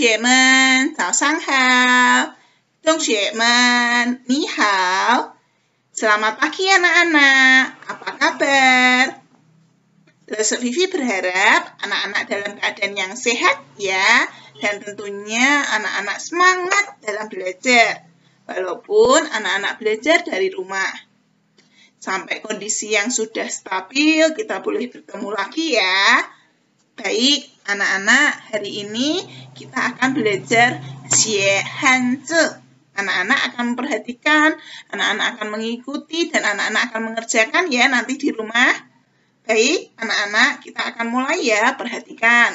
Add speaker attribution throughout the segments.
Speaker 1: 学们早上好，同学们你好. Selamat pagi anak-anak, apa kabar? Lesu Vivi berharap anak-anak dalam keadaan yang sehat ya, dan tentunya anak-anak semangat dalam belajar, walaupun anak-anak belajar dari rumah. Sampai kondisi yang sudah stabil, kita boleh bertemu lagi ya. Baik, anak-anak, hari ini kita akan belajar Xie Hanzi. Anak-anak akan memperhatikan, anak-anak akan mengikuti, dan anak-anak akan mengerjakan ya nanti di rumah. Baik, anak-anak, kita akan mulai ya, perhatikan.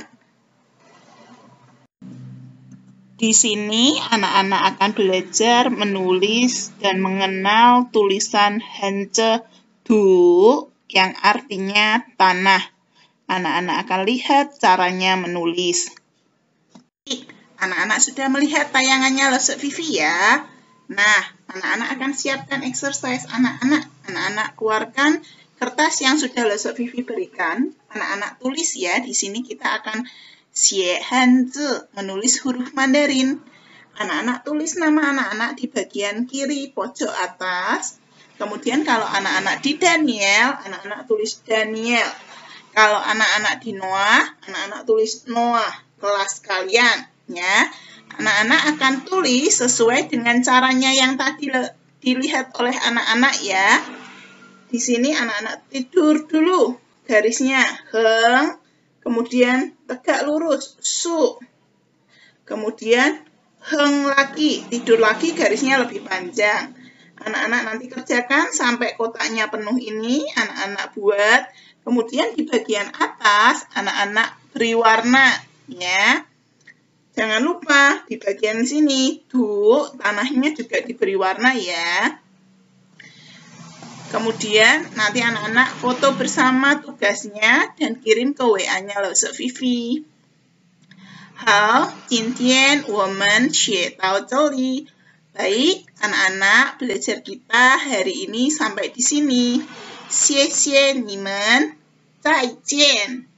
Speaker 1: Di sini anak-anak akan belajar menulis dan mengenal tulisan Hanzi Du yang artinya tanah. Anak-anak akan lihat caranya menulis. Anak-anak sudah melihat tayangannya Lesu Vivi ya. Nah, anak-anak akan siapkan exercise anak-anak. Anak-anak keluarkan kertas yang sudah Lesu Vivi berikan. Anak-anak tulis ya. Di sini kita akan Xie Hanzi, menulis huruf Mandarin. Anak-anak tulis nama anak-anak di bagian kiri pojok atas. Kemudian kalau anak-anak di Daniel, anak-anak tulis Daniel. Kalau anak-anak di Noah, anak-anak tulis Noah, kelas kalian. Ya, anak-anak akan tulis sesuai dengan caranya yang tadi dilihat oleh anak-anak ya. Di sini anak-anak tidur dulu, garisnya heng, kemudian tegak lurus, su. Kemudian heng lagi, tidur lagi, garisnya lebih panjang. Anak-anak nanti kerjakan sampai kotaknya penuh ini, anak-anak buat. Kemudian di bagian atas, anak-anak beri warna ya. Jangan lupa di bagian sini, tanahnya juga diberi warna ya. Kemudian nanti anak-anak foto bersama tugasnya dan kirim ke WA-nya Lesu Vivi. Hao, jintian women xie dao zeli. Baik, anak-anak, belajar kita hari ini sampai di sini. Xie xie nimen, zaijian.